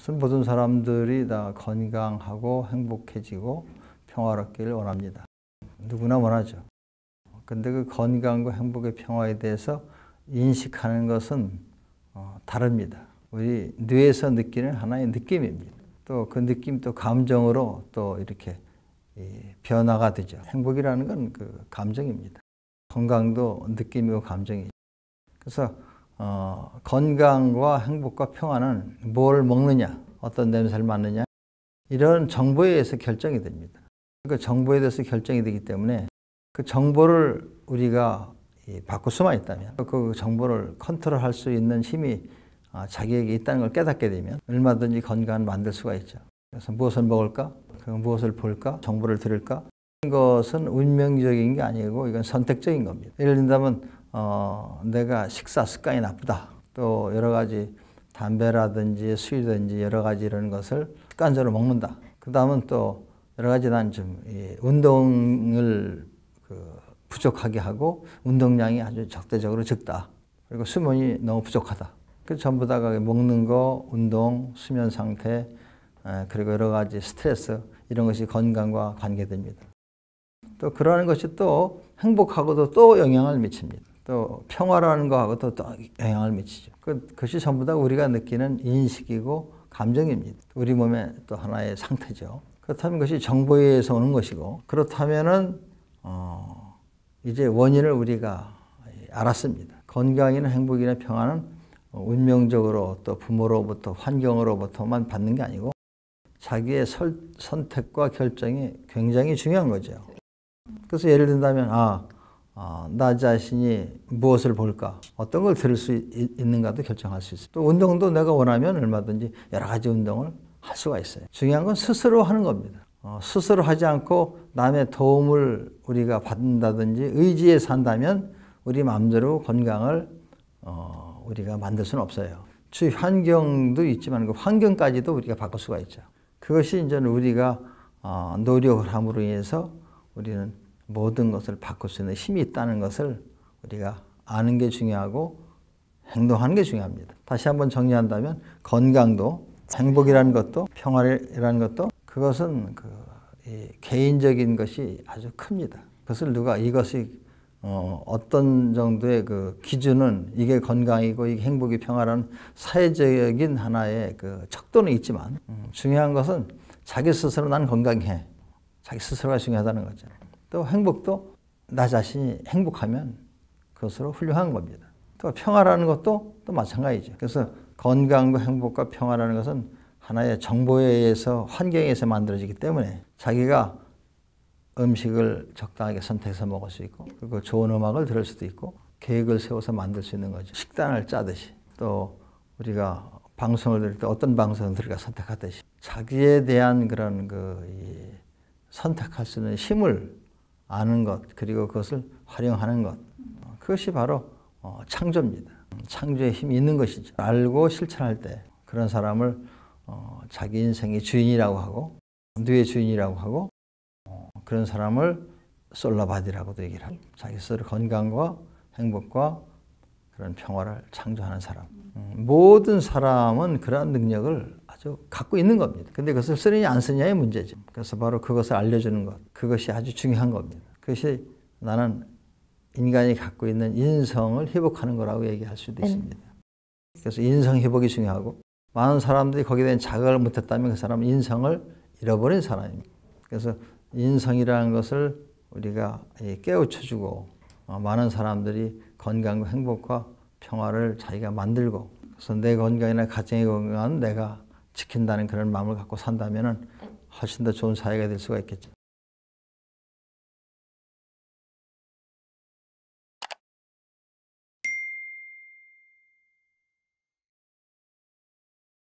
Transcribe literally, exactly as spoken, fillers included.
모든 사람들이 다 건강하고 행복해지고 평화롭기를 원합니다. 누구나 원하죠. 근데 그 건강과 행복의 평화에 대해서 인식하는 것은 어, 다릅니다. 우리 뇌에서 느끼는 하나의 느낌입니다. 또 그 느낌 또 감정으로 또 이렇게 이 변화가 되죠. 행복이라는 건 그 감정입니다. 건강도 느낌이고 감정이죠. 그래서 어, 건강과 행복과 평화는 뭘 먹느냐, 어떤 냄새를 맡느냐, 이런 정보에 의해서 결정이 됩니다. 그 정보에 대해서 결정이 되기 때문에 그 정보를 우리가 바꿀 수만 있다면, 그 정보를 컨트롤할 수 있는 힘이 자기에게 있다는 걸 깨닫게 되면 얼마든지 건강을 만들 수가 있죠. 그래서 무엇을 먹을까? 무엇을 볼까? 정보를 들을까? 이것은 운명적인 게 아니고 이건 선택적인 겁니다. 예를 든다면 어, 내가 식사 습관이 나쁘다. 또 여러 가지 담배라든지 술이든지 여러 가지 이런 것을 습관적으로 먹는다. 그 다음은 또 여러 가지 난 좀 운동을 그 부족하게 하고 운동량이 아주 적대적으로 적다. 그리고 수면이 너무 부족하다. 그 전부 다가 먹는 거, 운동, 수면 상태, 그리고 여러 가지 스트레스 이런 것이 건강과 관계됩니다. 또 그러한 것이 또 행복하고도 또 영향을 미칩니다. 또 평화라는 거하고도 또 영향을 미치죠. 그것이 전부 다 우리가 느끼는 인식이고 감정입니다. 우리 몸의 또 하나의 상태죠. 그렇다면 그것이 정보에 의해서 오는 것이고, 그렇다면은 어, 이제 원인을 우리가 알았습니다. 건강이나 행복이나 평화는 운명적으로 또 부모로부터 환경으로부터만 받는 게 아니고 자기의 설, 선택과 결정이 굉장히 중요한 거죠. 그래서 예를 든다면 아, 아, 나 자신이 무엇을 볼까, 어떤 걸 들을 수 있, 있는가도 결정할 수 있어요. 또 운동도 내가 원하면 얼마든지 여러 가지 운동을 할 수가 있어요. 중요한 건 스스로 하는 겁니다. 어, 스스로 하지 않고 남의 도움을 우리가 받는다든지 의지해서 한다면 우리 마음대로 건강을 어, 우리가 만들 수는 없어요. 주위 환경도 있지만 그 환경까지도 우리가 바꿀 수가 있죠. 그것이 이제 우리가 어, 노력을 함으로 인해서 우리는 모든 것을 바꿀 수 있는 힘이 있다는 것을 우리가 아는 게 중요하고 행동하는 게 중요합니다. 다시 한번 정리한다면 건강도 행복이라는 것도 평화라는 것도 그것은 그 이 개인적인 것이 아주 큽니다. 그것을 누가 이것이 어, 어떤 정도의 그 기준은 이게 건강이고 이게 행복이 평화라는 사회적인 하나의 그 척도는 있지만 음, 중요한 것은 자기 스스로 난 건강해. 자기 스스로가 중요하다는 거죠. 또 행복도 나 자신이 행복하면 그것으로 훌륭한 겁니다. 또 평화라는 것도 또 마찬가지죠. 그래서 건강과 행복과 평화라는 것은 하나의 정보에 의해서 환경에서 만들어지기 때문에 자기가 음식을 적당하게 선택해서 먹을 수 있고, 그리고 좋은 음악을 들을 수도 있고, 계획을 세워서 만들 수 있는 거죠. 식단을 짜듯이, 또 우리가 방송을 들을 때 어떤 방송을 들을까 선택하듯이 자기에 대한 그런 그 이 선택할 수 있는 힘을 아는 것, 그리고 그것을 활용하는 것, 그것이 바로 어, 창조입니다. 창조의 힘이 있는 것이죠. 알고 실천할 때 그런 사람을 어, 자기 인생의 주인이라고 하고 뇌의 주인이라고 하고 어, 그런 사람을 솔라바디라고도 얘기를 합니다. 자기 스스로 건강과 행복과 그런 평화를 창조하는 사람. 음, 모든 사람은 그러한 능력을 아주 갖고 있는 겁니다. 근데 그것을 쓰느냐 안 쓰느냐의 문제죠. 그래서 바로 그것을 알려주는 것, 그것이 아주 중요한 겁니다. 그것이 나는 인간이 갖고 있는 인성을 회복하는 거라고 얘기할 수도 있습니다. 그래서 인성 회복이 중요하고, 많은 사람들이 거기에 대한 자각을 못했다면 그 사람은 인성을 잃어버린 사람입니다. 그래서 인성이라는 것을 우리가 깨우쳐주고 많은 사람들이 건강과 행복과 평화를 자기가 만들고, 그래서 내 건강이나 가정의 건강은 내가 지킨다는 그런 마음을 갖고 산다면 훨씬 더 좋은 사회가 될 수가 있겠죠.